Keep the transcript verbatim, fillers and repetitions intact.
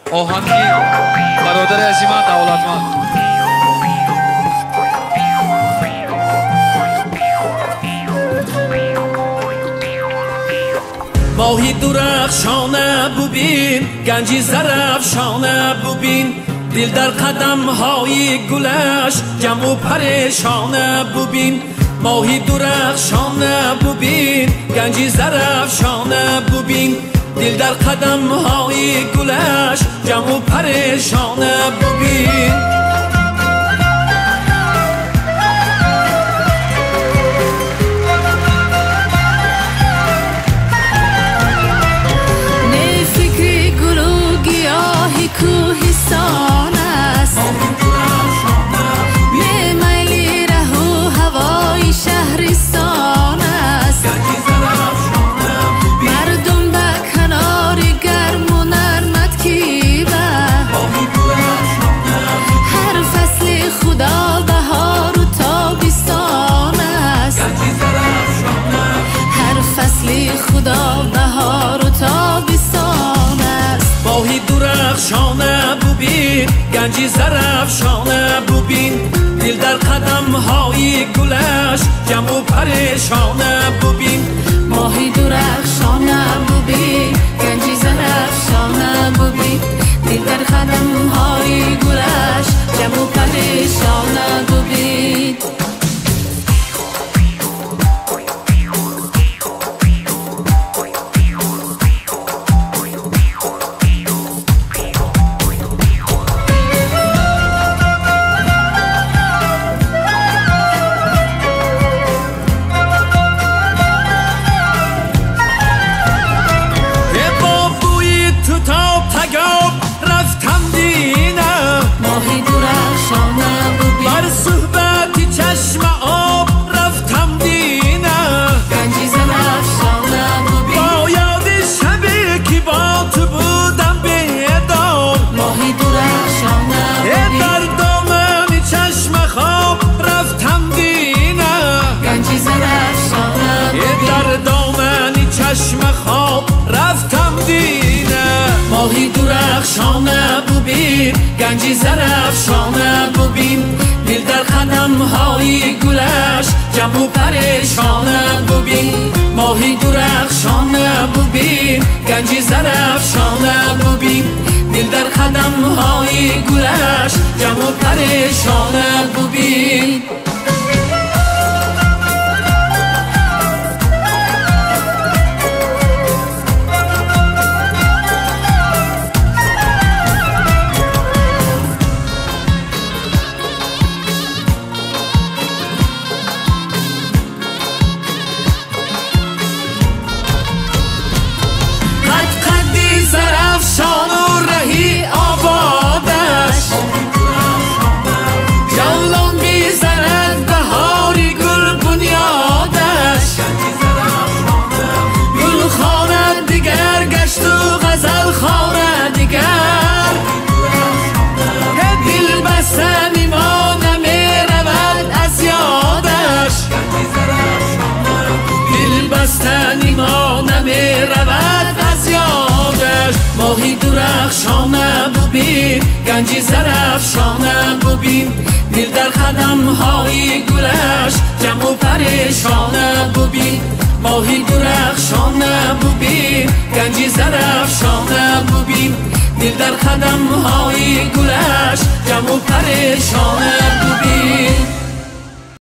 آهنگی برادر عزیز من دولتمند. ماهی درخشانه ببین، گنجی زرافشانه ببین، دل در قدم های گلش جمع و پریشانه ببین. ماهی درخشانه ببین، گنجی زرافشانه ببین، دل در قدم های گلش جمع و پریشانه ببین. کوهستان است به میلی ره و هوای شهرستان است. مردم به کنار گرم و نرمت کیبه، هر فصل خدا بهار و تابستان است. هر فصل خدا بهار و تابستان است. ماهی درخشانه ببین، گنجی زرافشانه ببین، دل در قدم های گلش جمع و پریشانه ببین. ماهی درخشانه ببین، گنجی زرافشانه ببین، دل در قدم های گلش جمع و پریشانه ببین. ماهی درخشانه ببین، گنجی زرافشانه ببین، دل در قدم های گلش جمع و پریشانه ببین. ماهی درخشانه ببین، گنجی زرافشانه ببین، دل در قدم های گلش جمع و پریشانه ببین. ماهی درخشانه ببین، گنجی زرافشانه ببین، دل در قدم های گلش جمع و پریشانه ببین. ماهی درخشانه ببین، گنجی زرافشانه ببین، دل در قدم های گلش جمع و پریشانه